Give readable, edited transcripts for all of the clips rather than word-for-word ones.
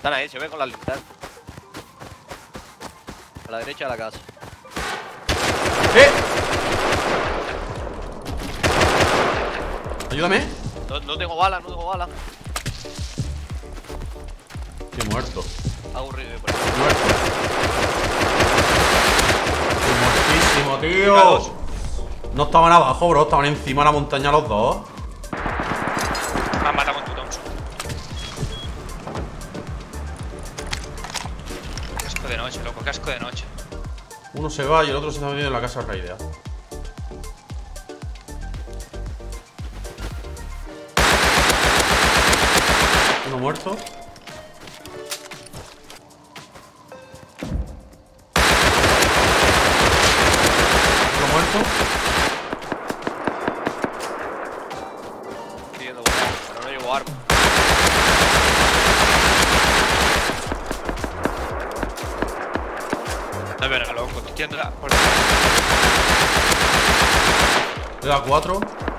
Están ahí, se ve con las linternas. A la derecha de la casa. Ayúdame. No tengo balas, no tengo balas. Estoy muerto. Aburrido por ahí. Muerto. Estoy muertísimo, tío. No estaban abajo, bro. Estaban encima de la montaña los dos. Me han matado con tu Thompson. Casco de noche, loco, casco de noche. Uno se va y el otro se está metiendo en la casa raidea. Uno muerto. Otro muerto. Estoy yendo por ahí, pero no llevo arma. No veo nada, loco, estoy tirando la... Le da 4.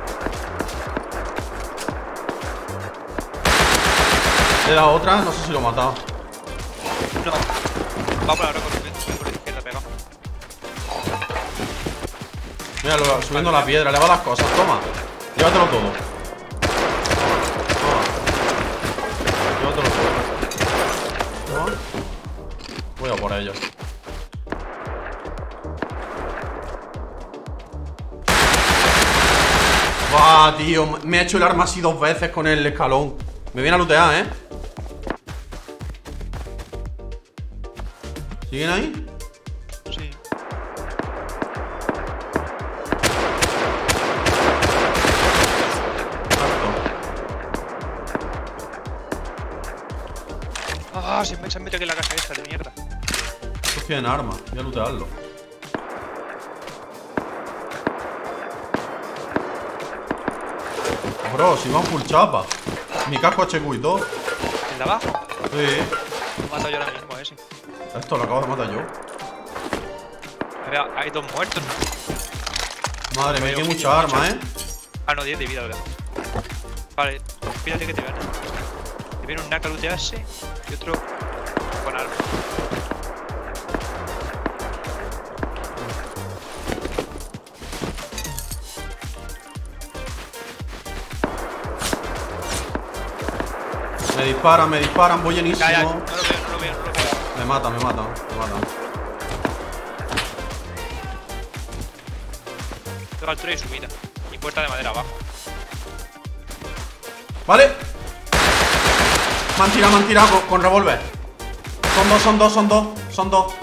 Le da otra, no sé si lo he matado. No. Va por la roca, por la izquierda, pegado. Mira, subiendo la piedra, le va las cosas, toma. Llévatelo todo. Toma. Llévatelo todo. Toma. Voy a por ellos. ¡Buah, tío! Me ha hecho el arma así 2 veces con el escalón. Me viene a lootear, ¿eh? ¿Siguen ahí? Sí. Ah, se me han metido aquí en la casa esta de mierda. Estos tienen armas, voy a lootearlo. Bro, si van full chapa. Mi casco HQ y todo. ¿El de abajo? Sí. Lo he matado yo ahora mismo, ese. Esto lo acabo de matar yo. Mira, hay 2 muertos. Madre mía, que mucha arma, ¿eh? Ah, no, 10 de vida, ¿verdad? Vale, fíjate que te gana. Te viene un Naka a lootearse y otro con arma. Me disparan, voy llenísimo. Ya, no lo veo. Me matan. Tengo altura y subida. Y puerta de madera abajo. Vale. Me han tirado con revólver. Son dos.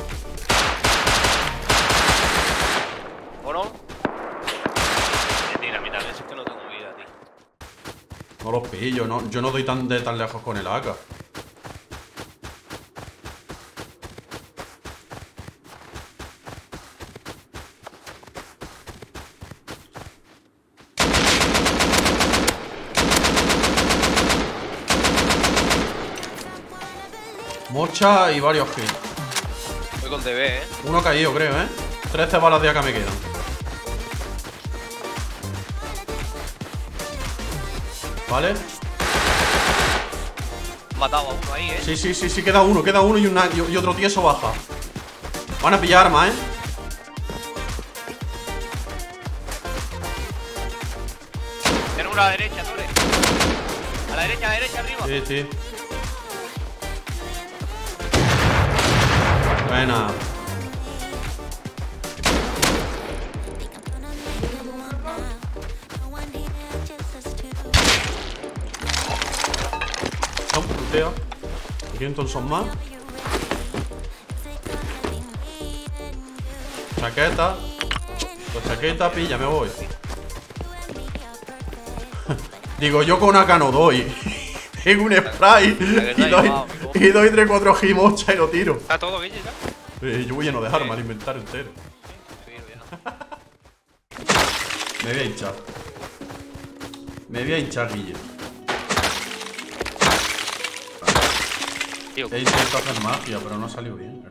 ¿O no? Mentira, mira, es que no tengo vida, tío. No los pillo, no, yo no doy tan lejos con el AK. Mocha y varios kills. Voy con DB, Uno caído, creo, 13 balas de AK me quedan. Vale. He matado a uno ahí, Sí, queda uno y otro tieso baja. Van a pillar armas, Tiene uno a la derecha, Tore. A la derecha, arriba. Sí. Buena. Son luteo. ¿Quiénes son más? Chaqueta. Pues chaqueta, pilla, me voy. Digo, yo con AK no doy. Tengo un spray y doy 3-4 gimocha y lo tiro. ¿Está todo, Guille, ya? Yo voy lleno de armas, el inventario entero. Me voy a hinchar. Guille. Tío, He intentado hacer magia, pero no ha salido bien.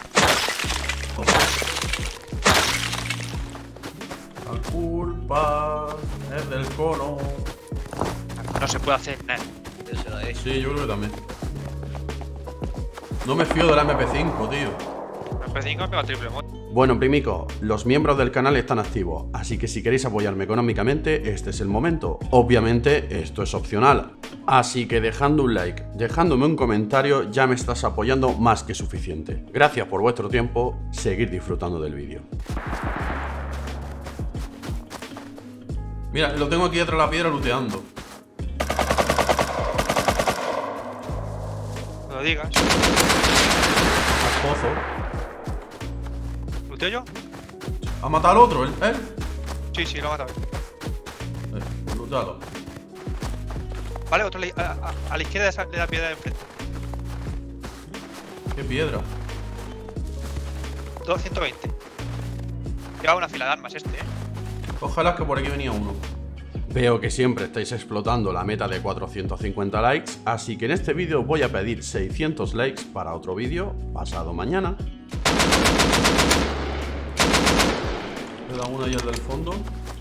La culpa es del cono. no se puede hacer nada. Sí, yo creo que también. No me fío de la MP5, tío. MP5 me pega triple mod. Bueno, primicos, los miembros del canal están activos, así que si queréis apoyarme económicamente, este es el momento. Obviamente, esto es opcional. Así que dejando un like, dejándome un comentario, ya me estás apoyando más que suficiente. Gracias por vuestro tiempo, seguir disfrutando del vídeo. Mira, lo tengo aquí detrás de la piedra looteando. No lo digas. Al pozo. ¿Luteo yo? ¿Ha matado al otro, él? Sí, lo ha matado. Lootealo. Vale, otro a la izquierda de la piedra de enfrente. ¿Qué piedra? 220. Lleva una fila de armas Ojalá que por aquí venía uno. Veo que siempre estáis explotando la meta de 450 likes, así que en este vídeo voy a pedir 600 likes para otro vídeo pasado mañana. Le da uno ahí al del fondo.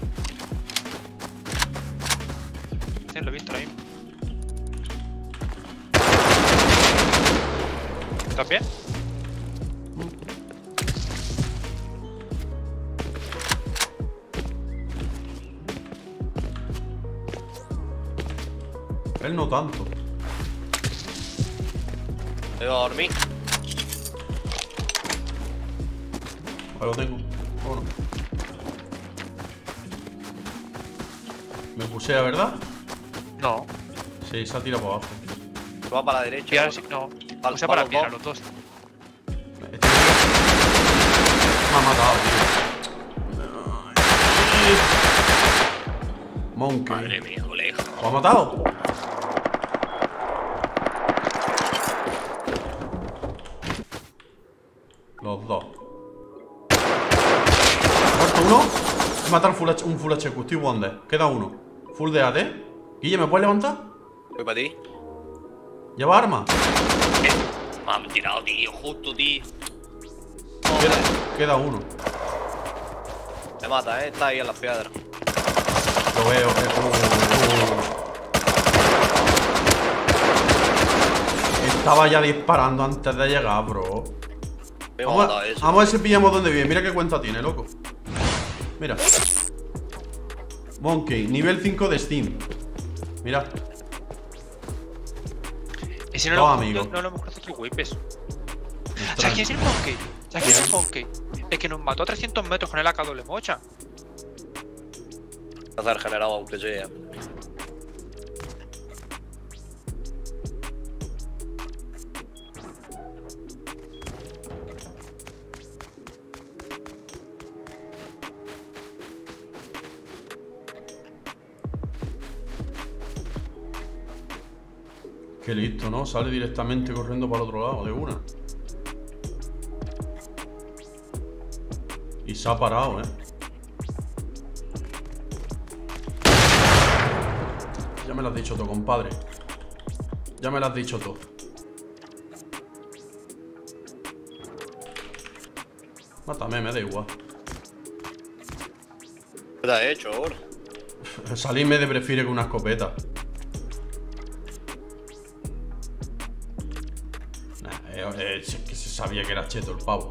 Sí, lo he visto ahí. ¿Estás bien? Él no tanto. Me voy a dormir. Ahí lo tengo. Bueno. Me pusea, ¿verdad? No. Sí, se ha tirado para abajo. Va para la derecha. Y ahora sí, no. Al- Usa para la vamos, piedra, vamos. los dos. Me ha matado, tío. Monkey. Madre mía, colegio. ¿Lo ha matado? Los dos. ¿Muerto uno? He matado un full HQ, estoy wonder. Queda uno. Full de AD. Guille, ¿me puedes levantar? Voy para ti. ¿Lleva arma? Me han tirado, tío, justo, tío. Queda uno. Me mata, está ahí en las piedras. Lo veo. Estaba ya disparando antes de llegar, bro. Me ha Vamos matado eso. a ver si pillamos dónde vive. Mira qué cuenta tiene, loco. Mira. Monkey, nivel 5 de Steam. Mira. Ese No, no, amigo. no lo hemos conocido que whippes. ¿Sabes quién es el Monkey? ¿Sabes quién es el Monkey? El que nos mató a 300 metros con el AK doble mocha. Hacer generado aunque sea. Qué listo, ¿no? Sale directamente corriendo para el otro lado, de una. Y se ha parado, Ya me lo has dicho todo, compadre. Ya me lo has dicho todo. Mátame, me da igual. ¿Qué te has hecho ahora? Salirme de prefiere que una escopeta. Es que se sabía que era cheto el pavo.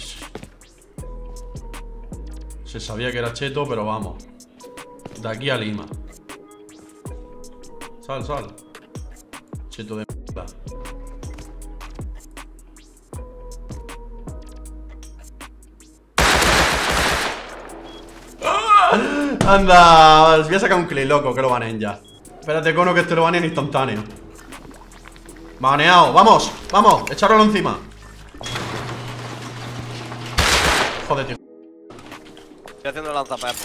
Se sabía que era cheto, pero vamos. De aquí a Lima. Sal. Cheto de mierda. Anda, os voy a sacar un clip, loco, que lo baneen ya. Espérate, Cono, que este lo baneen instantáneo. Baneado, vamos, echáralo encima. Joder, tío. Estoy haciendo lanzaperros.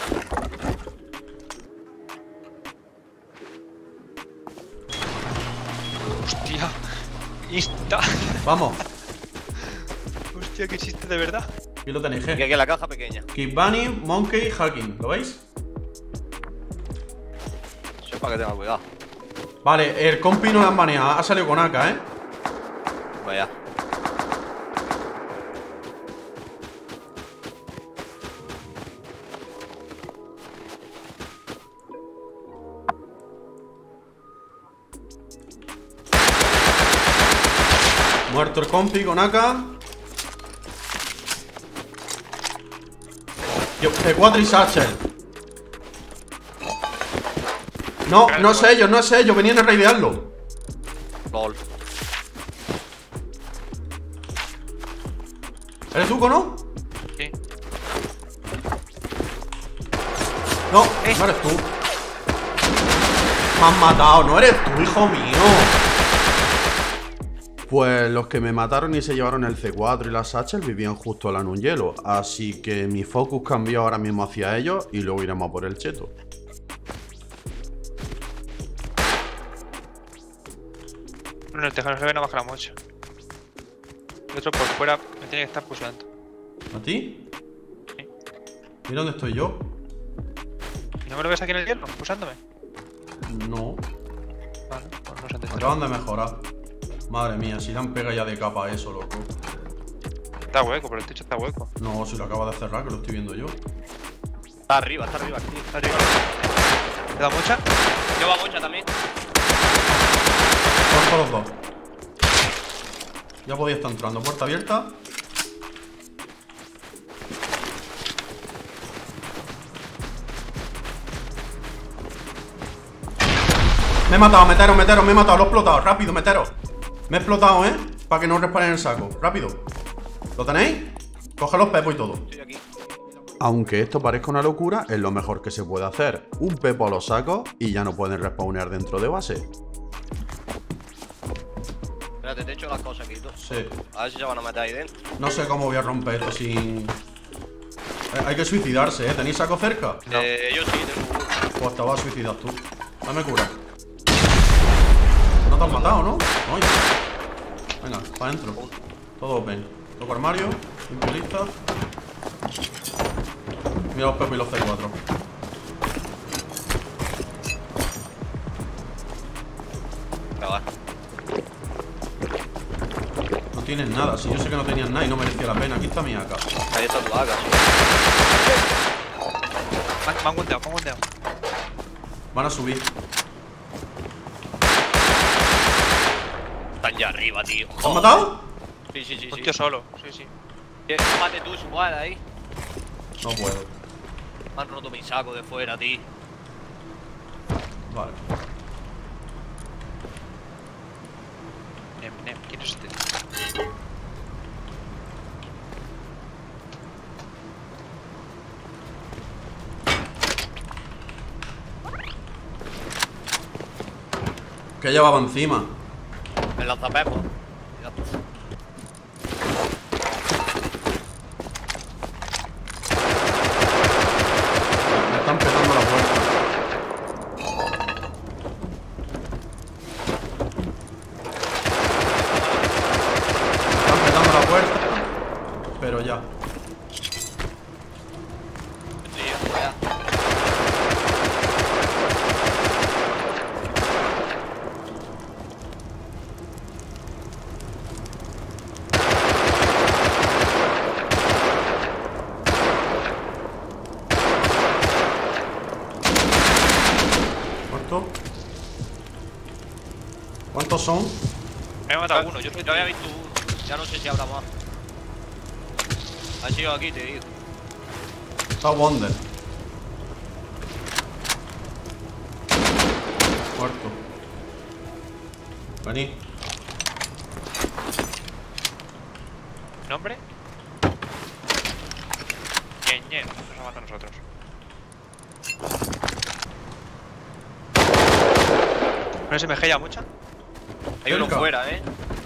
Hostia. Insta. Vamos. Hostia, que existe de verdad. Aquí lo tenéis, Y aquí en la caja pequeña. Keep Bunny, Monkey, Hacking. ¿Lo veis? Sepa que tenga cuidado. Vale, el compi no lo han baneado. Ha salido con AK, Vaya. Muerto el compi con AK. Yo, C4 y Satchel. No, no es ellos, no es ellos. Venían a raidearlo. LOL. ¿Eres tú, no? Sí. No, no eres tú. Me has matado, no eres tú, hijo mío. Pues los que me mataron y se llevaron el C4 y la Satchel vivían justo al lado en un hielo. Así que mi focus cambió ahora mismo hacia ellos y luego iremos a por el cheto. Bueno, el tejado no se ve, no bajará mucho. El otro por fuera me tiene que estar pulsando. ¿A ti? Sí. Mira dónde estoy yo. ¿Y no me lo ves aquí en el hielo? Pulsándome. No, Vale, pues no se entiende. acaban de mejorar. Madre mía, si le han pegado ya de capa a eso, loco. Está hueco, pero el techo está hueco. No, si lo acaba de cerrar, que lo estoy viendo yo. Está arriba aquí. Está arriba. ¿Te da mucha? Lleva mucha también. Corto los dos. Ya podía estar entrando. Puerta abierta. Me he matado, meteros, me he matado, lo he explotado. Rápido, meteros. Me he explotado, para que no os resparen el saco. Rápido. ¿Lo tenéis? Coge los pepos y todo. Estoy aquí. Aunque esto parezca una locura, es lo mejor que se puede hacer. Un pepo a los sacos y ya no pueden respawnear dentro de base. Espérate, te echo las cosas aquí, tú. Sí. A ver si se van a meter ahí dentro. No sé cómo voy a romper esto sin... Hay que suicidarse, ¿Tenéis saco cerca? No. Yo sí, tengo uno. Pues te vas a suicidar tú. Dame cura. No te has matado, ¿no? Oye. Venga, para adentro. Todo open. Toco armario. Simplista. Mira los pepos y los C4. Acabar. No tienes nada. Si yo sé que no tenías nada y no merecía la pena. Aquí está mi AK. Ahí está tu AK, sí. Me han gundeado, me han gundeado. Van a subir. Están ya arriba, tío. ¿Te has matado? Sí. Un tío solo, sí. Mate tú, igual ahí. No puedo. Me han roto mi saco de fuera, tío. Vale. ¿Quién es este? Que llevaba encima. El lanzapepos. Me están petando la puerta. Me están petando la puerta. Pero ya. Sí, fuera. ¿Cuánto? ¿Cuántos son? Me he matado uno, yo había visto uno. Ya no sé si habrá más. Ha sido aquí, te digo. Está Wonder. Muerto. Vení. ¿Nombre? Ñe, nos ha matado a nosotros. ¿No SMG ya mucha? Hay uno Cerca. fuera, Te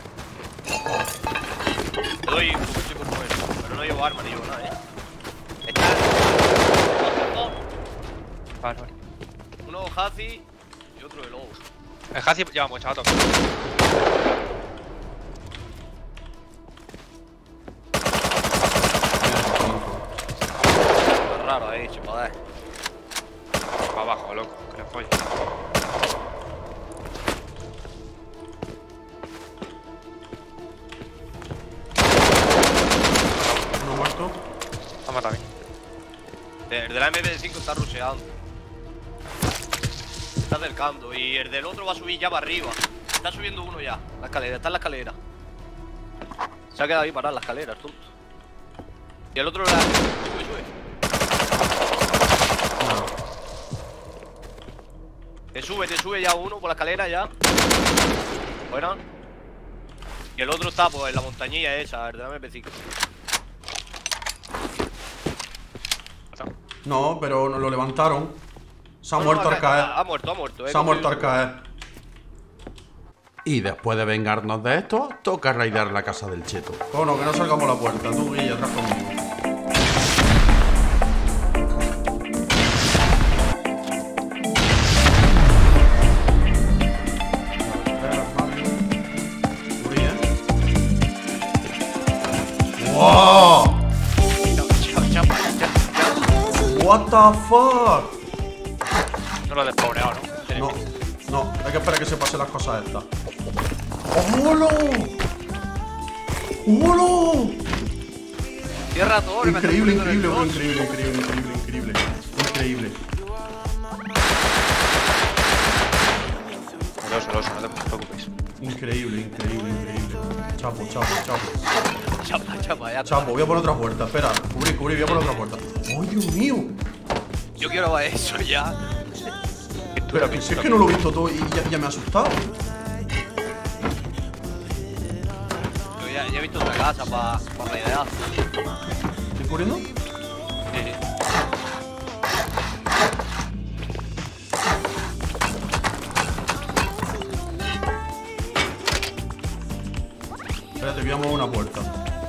doy un chico fuera. Pero no llevo arma ni llevo nada, Está Vale. uno Hazi y otro de lobo. El Hazi lleva mucha, va a tocar. Es raro ahí, chupadez. Va abajo, loco, que le folle. Uno muerto. Me ha matado a mí. El de la MP5 está rusheando. Se está acercando y el del otro va a subir ya para arriba. Está subiendo uno ya. La escalera, está en la escalera. Se ha quedado ahí parado en la escalera, tonto. Y el otro la... Sube. Te sube ya uno por la escalera ya. Bueno. Y el otro está pues en la montañilla esa, a ver, dame pecico. No, pero nos lo levantaron. Se ha muerto al caer. Ha muerto. Se ha muerto al caer. Y después de vengarnos de esto, toca raidear la casa del cheto. Bueno, que no salgamos a la puerta. Tú, Guille, atrás conmigo. ¡Wow! What the fuck? No lo he despawneado, ¿no? No, hay que esperar a que se pasen las cosas estas. ¡Holo! ¡Holo! Cierra todo, que me está Increíble. poniendo nervioso. El oso, no te preocupes. Increíble. Chapo. Chapa, ya. Chapo, voy a poner otra puerta. Espera, cubrir, voy a poner otra puerta. ¡Oh, Dios mío! Yo quiero ver eso ya. Espera, que si es que no lo he visto todo y ya me ha asustado. Yo ya he visto otra casa para raidear. ¿Estoy corriendo? Sí. Espérate, voy a mover una puerta.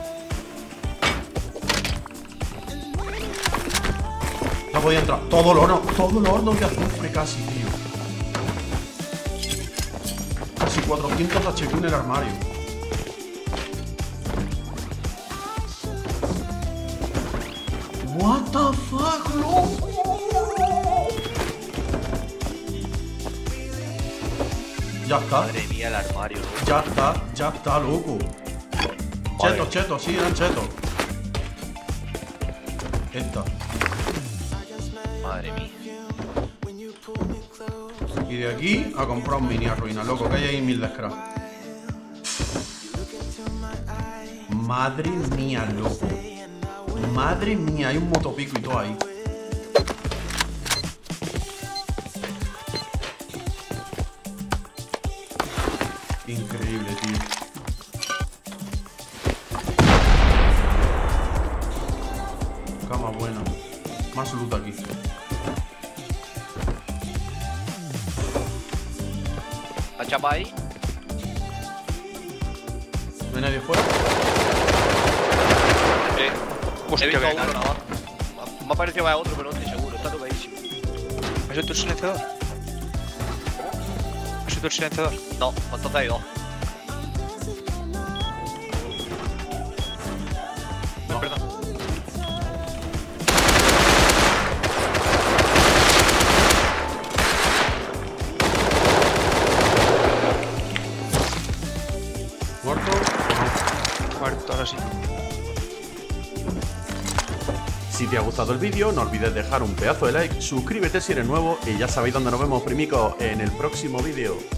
No podía entrar. Todo el horno de azufre casi, tío. Casi 400 HP en el armario. What the fuck, loco. Ya está. Madre mía, el armario. Ya está, loco. Chetos, sí, eran chetos. Esta. Madre mía. Y de aquí a comprar un mini a ruina, loco, que hay ahí 1000 de scrap. Madre mía, loco. Madre mía, hay un motopico y todo ahí. Increíble, tío. Cama buena. Más loot aquí. ¿La chapa ahí? ¿No hay nadie fuera? He Hostia, visto que a uno nada más. Me ha parecido que hay otro, pero no estoy seguro. Está tocadísimo. ¿Has hecho el silenciador? ¿Has hecho el silenciador? No, entonces hay dos. No. Perdón. ¿Muerto? Muerto, ahora sí. Si te ha gustado el vídeo, no olvides dejar un pedazo de like, suscríbete si eres nuevo y ya sabéis dónde nos vemos, primicos, en el próximo vídeo.